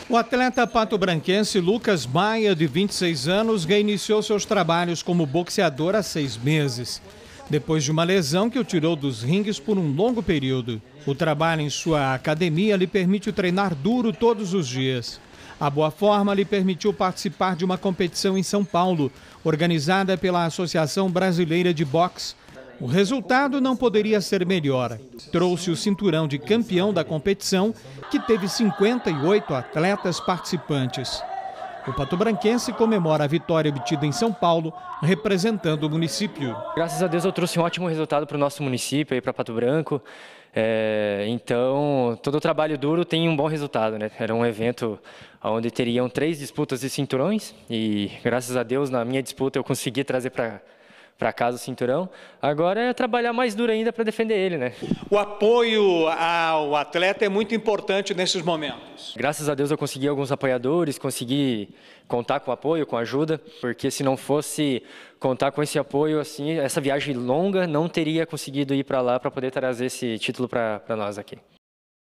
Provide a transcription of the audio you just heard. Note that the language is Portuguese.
O atleta pato-branquense Lucas Maia, de 26 anos, reiniciou seus trabalhos como boxeador há 6 meses, depois de uma lesão que o tirou dos ringues por um longo período. O trabalho em sua academia lhe permite treinar duro todos os dias. A boa forma lhe permitiu participar de uma competição em São Paulo, organizada pela Associação Brasileira de Boxe. O resultado não poderia ser melhor. Trouxe o cinturão de campeão da competição, que teve 58 atletas participantes. O pato-branquense comemora a vitória obtida em São Paulo, representando o município. Graças a Deus eu trouxe um ótimo resultado para o nosso município, para Pato Branco. Então, todo o trabalho duro tem um bom resultado, né? Era um evento onde teriam 3 disputas de cinturões e, graças a Deus, na minha disputa eu consegui trazer para casa o cinturão. Agora é trabalhar mais duro ainda para defender ele, né? O apoio ao atleta é muito importante nesses momentos. Graças a Deus eu consegui alguns apoiadores, consegui contar com apoio, com ajuda, porque se não fosse contar com esse apoio, assim, essa viagem longa, não teria conseguido ir para lá para poder trazer esse título para nós aqui.